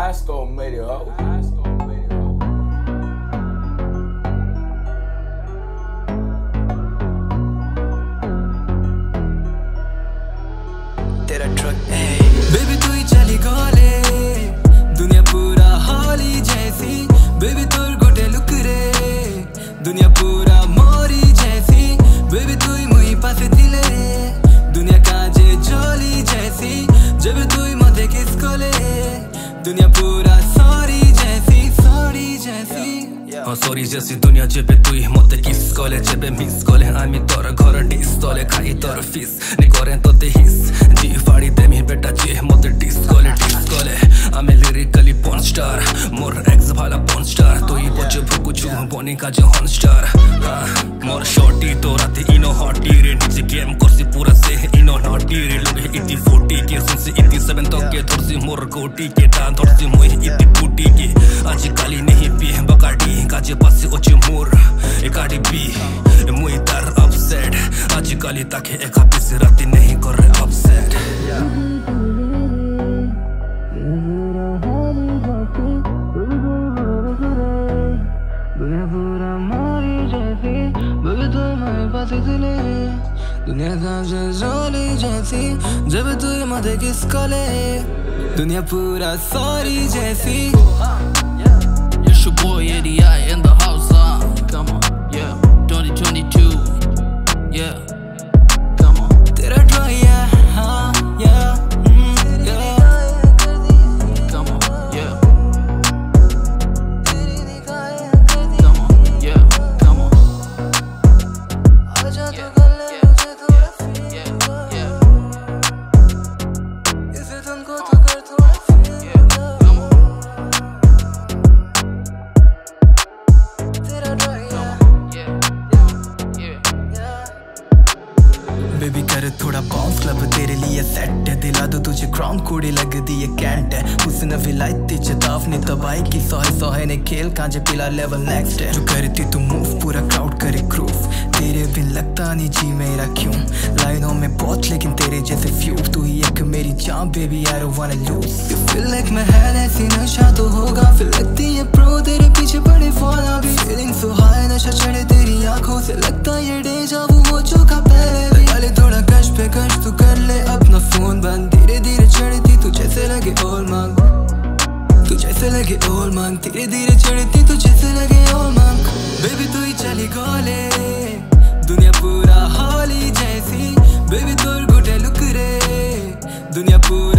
Asco made it up. तेरा truck baby तू ही चली गोले दुनिया पूरा हॉली जैसी बेबी तोर गोटे लुक रे दुनिया पूरा मोरी जैसी बेबी तू ही मुही पासे दिले दुनिया काजे जोली जैसी जब तू ही मते किस कोले दुनिया पूरा सॉरी जैसी सॉरी जैसी दुनिया जेबे तुई मते किस कोले जेबे मिस कोले आमी तोर घर डिस तोले खाई तोर फिस नि करें तोते हिस जी फाड़ी देमी बेटा जे मते डिस कोले आमी लिरिकली porn star मोर एक्स भाला porn star तुई बचे भुकु छु बनी काजे हॉर्न स्टार मोर शॉर्टी तो राते इनो हॉटी रे नीचे गेम करसी पूरा से इनो नॉटी रे लोग इति 40 के सुनसी इति 7 तक के थोरसी मोर गोटी के ता थोरसी मोय इति बूटी के आज काली नहीं पी बकाडी काजे पासे ओचे मोर एकाडी बी मोय तार अपसेट आज काली ताके एक हाथ से राती नहीं कर रे अपसेट दुनिया काजे जोली जैसी जब तू मते किस कोले दुनिया पूरा सॉरी जैसी It's your boy Eddie I in the house, come on, yeah, 2022, yeah, come on. तेरा try yeah, yeah, yeah, come on, yeah, come on, yeah, come on. Baby कर थोड़ा बाउंस क्लब तेरे लिए सेट है दिला दो तुझे क्राउन कोड़ी लग दी ये कैंट है उसने विलायती चेतावनी तबाही की सोहे ने खेल कांजे पिला लेवल नेक्स्ट है जो करती तू मूव पूरा क्राउड करे क्रूफ तेरे बिन लगता नहीं जी मेरा क्यों लाइनों में बहुत लेकिन तेरे जैसे फ्यू तू ही एक मेरी जान baby I don't wanna lose you feel like मैं है ऐसी नशा तो होगा फील लगती है प्रो तेरे पीछे पड़े फॉलो भी फीलिंग सो हाई नशा चढ़े तेरी आंखों से लगता ये डेजा वो हो चुका पहले डाले थोड़ा कश पे कश तू कर ले अपना फोन बंद धीरे धीरे चढ़ती तू जैसे लगे ओल मांग तू जैसे लगे ओल मांग धीरे धीरे चढ़ती तू जैसे लगे ओल मांग बेबी तू ही चली गोले दुनिया पूरा हॉली जैसी बेबी तोर गोटे लुक रे दुनिया पूरा